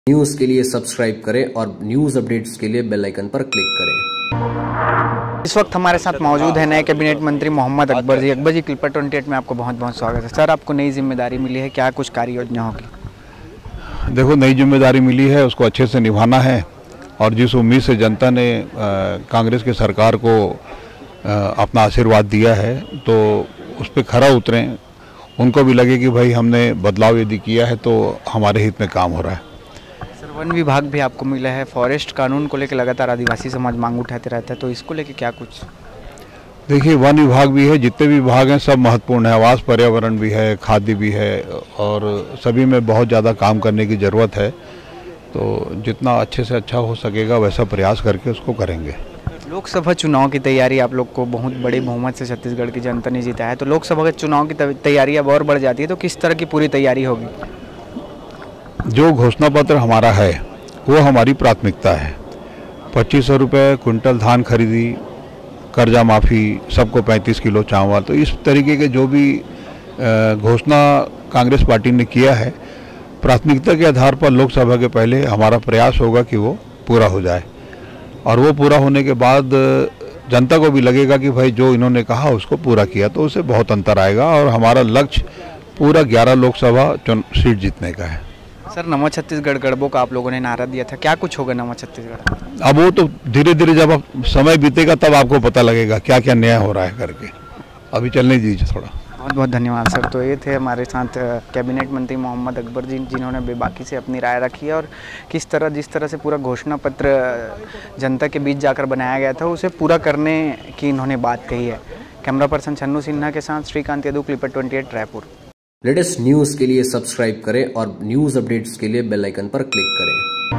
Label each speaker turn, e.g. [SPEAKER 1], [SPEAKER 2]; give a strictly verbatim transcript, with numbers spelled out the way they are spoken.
[SPEAKER 1] News के लिए subscribe करें और न्यूज़ अपडेट्स के लिए बेल आइकन पर क्लिक करें।
[SPEAKER 2] इस वक्त हमारे साथ मौजूद है नए कैबिनेट मंत्री मोहम्मद अकबर जी। अकबर जी, क्लिपर अट्ठाईस में आपको बहुत बहुत स्वागत है। सर, आपको नई जिम्मेदारी मिली है, क्या कुछ कार्य योजना होगी?
[SPEAKER 3] देखो, नई जिम्मेदारी मिली है, उसको अच्छे से निभाना है और जिस उम्मीद से जनता ने कांग्रेस की सरकार को आ, अपना आशीर्वाद दिया है तो उस पर खरा उतरें। उनको भी लगे कि भाई हमने बदलाव यदि किया है तो हमारे हित में काम हो रहा है।
[SPEAKER 2] सर, वन विभाग भी आपको मिला है। फॉरेस्ट कानून को लेकर लगातार आदिवासी समाज मांग उठाते रहता है, तो इसको लेकर क्या कुछ?
[SPEAKER 3] देखिए, वन विभाग भी है, जितने भी विभाग हैं सब महत्वपूर्ण है। आवास, पर्यावरण भी है, खाद्य भी है और सभी में बहुत ज़्यादा काम करने की ज़रूरत है। तो जितना अच्छे से अच्छा हो सकेगा वैसा प्रयास करके उसको करेंगे।
[SPEAKER 2] लोकसभा चुनाव की तैयारी आप लोग को बहुत बड़े बहुमत से छत्तीसगढ़ की जनता ने जीता है, तो लोकसभा के चुनाव की तैयारी अब और बढ़ जाती है, तो किस तरह की पूरी तैयारी होगी?
[SPEAKER 3] जो घोषणा पत्र हमारा है वो हमारी प्राथमिकता है। पच्चीस सौ रुपये कुंटल धान खरीदी, कर्जा माफ़ी, सबको पैंतीस किलो चावल, तो इस तरीके के जो भी घोषणा कांग्रेस पार्टी ने किया है, प्राथमिकता के आधार पर लोकसभा के पहले हमारा प्रयास होगा कि वो पूरा हो जाए और वो पूरा होने के बाद जनता को भी लगेगा कि भाई जो इन्होंने कहा उसको पूरा किया, तो उससे बहुत अंतर आएगा और हमारा लक्ष्य पूरा ग्यारह लोकसभा सीट जीतने का है।
[SPEAKER 2] सर, नवा छत्तीसगढ़ गढ़बो का आप लोगों ने नारा दिया था, क्या कुछ होगा नवा छत्तीसगढ़?
[SPEAKER 3] अब वो तो धीरे धीरे जब आप समय बीतेगा तब आपको पता लगेगा क्या क्या नया हो रहा है करके। अभी चलने दीजिए थोड़ा।
[SPEAKER 2] बहुत बहुत धन्यवाद सर। तो ये थे हमारे साथ कैबिनेट मंत्री मोहम्मद अकबर जी, जिन्होंने बेबाकी से अपनी राय रखी है और किस तरह जिस तरह से पूरा घोषणा पत्र जनता के बीच जाकर बनाया गया था उसे पूरा करने की इन्होंने बात कही है। कैमरा पर्सन छन्नू सिन्हा के साथ श्रीकांत यादव, क्लिपर अट्ठाईस, रायपुर।
[SPEAKER 1] लेटेस्ट न्यूज़ के लिए सब्सक्राइब करें और न्यूज़ अपडेट्स के लिए बेल आइकन पर क्लिक करें।